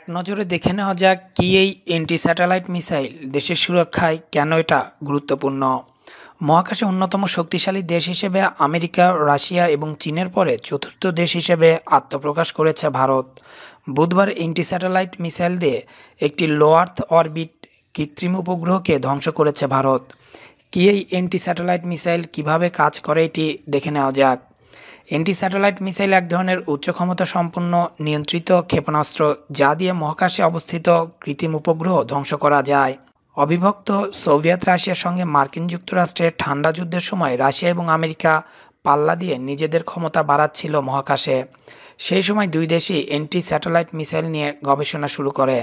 নজরে দেখে নেওয়া যাক কি এই এন্টি স্যাটেলাইট মিসাইল দেশের সুরক্ষায় কেন এটা গুরুত্বপূর্ণ। মহাকাশে অন্যতম শক্তিশালী দেশ হিসেবে আমেরিকা, রাশিয়া এবং চীনের পরে চতুর্থ দেশ হিসেবে আত্মপ্রকাশ করেছে ভারত। বুধবার এন্টি স্যাটেলাইট মিসাইল দিয়ে একটি লো আর্থ অরবিট কৃত্রিম উপগ্রহকে ধ্বংস করেছে ভারত। কি এই এন্টি স্যাটেলাইট মিসাইল কিভাবে কাজ করে এটি দেখে নেওয়া যাক। এন্টি স্যাটেলাইট মিসাইল এক ধরনের উচ্চ ক্ষমতা সম্পন্ন নিয়ন্ত্রিত ক্ষেপণাস্ত্র, যা দিয়ে মহাকাশে অবস্থিত কৃত্রিম উপগ্রহ ধ্বংস করা যায়। অবিভক্ত সোভিয়েত রাশিয়ার সঙ্গে মার্কিন যুক্তরাষ্ট্রের ঠান্ডা যুদ্ধের সময় রাশিয়া এবং আমেরিকা পাল্লা দিয়ে নিজেদের ক্ষমতা বাড়াচ্ছিল মহাকাশে। সেই সময় দুই দেশই এন্টি স্যাটেলাইট মিসাইল নিয়ে গবেষণা শুরু করে।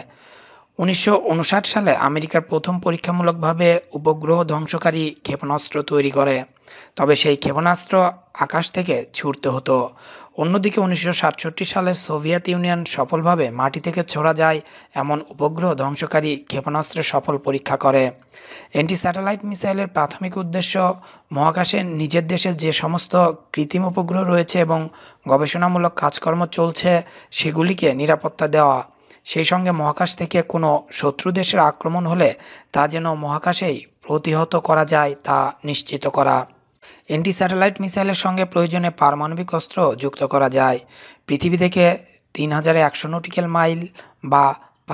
1959 সালে আমেরিকার প্রথম পরীক্ষামূলকভাবে উপগ্রহ ধ্বংসকারী ক্ষেপণাস্ত্র তৈরি করে, তবে সেই ক্ষেপণাস্ত্র আকাশ থেকে ছুড়তে হতো। অন্যদিকে 1967 সালে সোভিয়েত ইউনিয়ন সফলভাবে মাটি থেকে ছোড়া যায় এমন উপগ্রহ ধ্বংসকারী ক্ষেপণাস্ত্রের সফল পরীক্ষা করে। এন্টি স্যাটেলাইট মিসাইলের প্রাথমিক উদ্দেশ্য মহাকাশে নিজের দেশে যে সমস্ত কৃত্রিম উপগ্রহ রয়েছে এবং গবেষণামূলক কাজকর্ম চলছে সেগুলিকে নিরাপত্তা দেওয়া, সেই সঙ্গে মহাকাশ থেকে কোনো শত্রু দেশের আক্রমণ হলে তা যেন মহাকাশেই প্রতিহত করা যায় তা নিশ্চিত করা। এন্টি স্যাটেলাইট মিসাইলের সঙ্গে প্রয়োজনে পারমাণবিক অস্ত্র যুক্ত করা যায়। পৃথিবী থেকে 3100 নটিক্যাল মাইল বা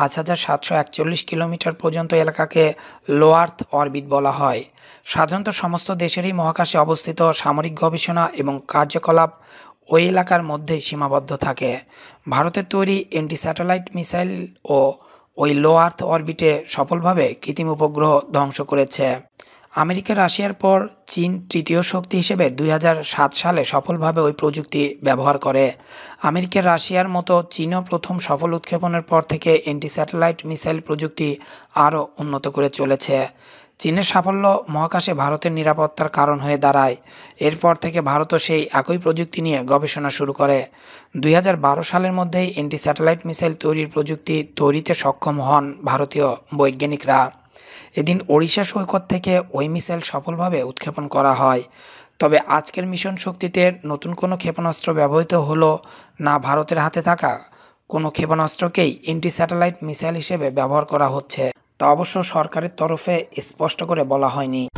5741 কিলোমিটার পর্যন্ত এলাকাকে লো আর্থ অরবিট বলা হয়। সাধারণত সমস্ত দেশেরই মহাকাশে অবস্থিত সামরিক গবেষণা এবং কার্যকলাপ ওই এলাকার মধ্যেই সীমাবদ্ধ থাকে। ভারতের তৈরি এন্টি স্যাটেলাইট মিসাইল ও ওই লো আর্থ অরবিটে সফলভাবে কৃত্রিম উপগ্রহ ধ্বংস করেছে। আমেরিকা, রাশিয়ার পর চীন তৃতীয় শক্তি হিসেবে 2007 সালে সফলভাবে ওই প্রযুক্তি ব্যবহার করে। আমেরিকা, রাশিয়ার মতো চীনও প্রথম সফল উৎক্ষেপণের পর থেকে এন্টি স্যাটেলাইট মিসাইল প্রযুক্তি আরও উন্নত করে চলেছে। চীনের সাফল্য মহাকাশে ভারতের নিরাপত্তার কারণ হয়ে দাঁড়ায়। এরপর থেকে ভারতও সেই একই প্রযুক্তি নিয়ে গবেষণা শুরু করে। 2012 সালের মধ্যেই এন্টি স্যাটেলাইট মিসাইল তৈরির প্রযুক্তি তৈরিতে সক্ষম হন ভারতীয় বৈজ্ঞানিকরা। এদিন ওড়িশা সৈকত থেকে ওই মিসাইল সফলভাবে উৎক্ষেপণ করা হয়। তবে আজকের মিশন শক্তিতে নতুন কোনো ক্ষেপণাস্ত্র ব্যবহৃত হলো না, ভারতের হাতে থাকা কোনো ক্ষেপণাস্ত্রকেই এন্টি স্যাটেলাইট মিসাইল হিসেবে ব্যবহার করা হচ্ছে, তা অবশ্য সরকারের তরফে স্পষ্ট করে বলা হয়নি।